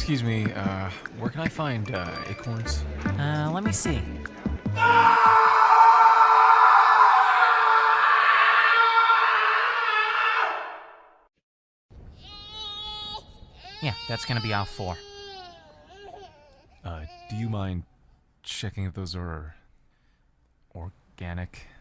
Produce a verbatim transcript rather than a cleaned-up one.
Excuse me, uh, where can I find, uh, acorns? Uh, let me see. Yeah, that's gonna be aisle four. Uh, do you mind checking if those are organic?